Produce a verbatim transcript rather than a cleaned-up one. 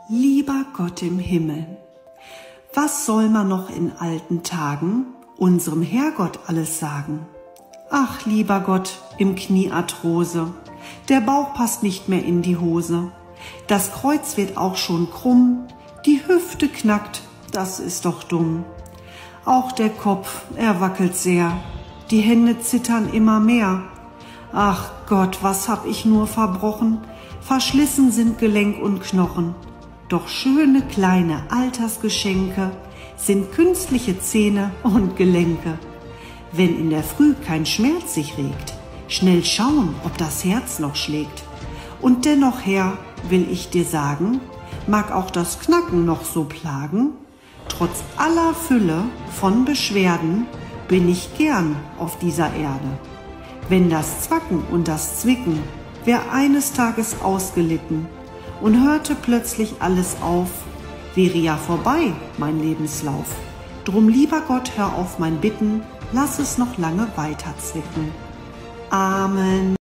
Lieber Gott im Himmel, was soll man noch in alten Tagen unserem Herrgott alles sagen? Ach, lieber Gott im Kniearthrose, der Bauch passt nicht mehr in die Hose, das Kreuz wird auch schon krumm, die Hüfte knackt, das ist doch dumm. Auch der Kopf, er wackelt sehr, die Hände zittern immer mehr. Ach Gott, was hab ich nur verbrochen, verschlissen sind Gelenk und Knochen. Doch schöne kleine Altersgeschenke sind künstliche Zähne und Gelenke. Wenn in der Früh kein Schmerz sich regt, schnell schauen, ob das Herz noch schlägt. Und dennoch, Herr, will ich dir sagen, mag auch das Knacken noch so plagen, trotz aller Fülle von Beschwerden bin ich gern auf dieser Erde. Wenn das Zwacken und das Zwicken wär eines Tages ausgelitten und hörte plötzlich alles auf, wäre ja vorbei mein Lebenslauf. Drum, lieber Gott, hör auf mein Bitten, lass es noch lange weiter zwicken. Amen.